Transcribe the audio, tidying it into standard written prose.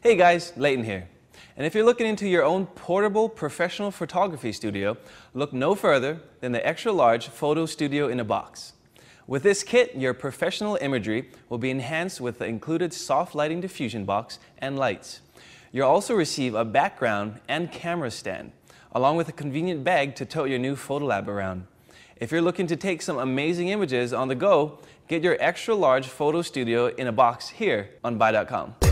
Hey guys, Leighton here. And if you're looking into your own portable professional photography studio, look no further than the Xtra large photo studio in a box. With this kit, your professional imagery will be enhanced with the included soft lighting diffusion box and lights. You'll also receive a background and camera stand, along with a convenient bag to tote your new photo lab around. If you're looking to take some amazing images on the go, get your Xtra large photo studio in a box here on buy.com.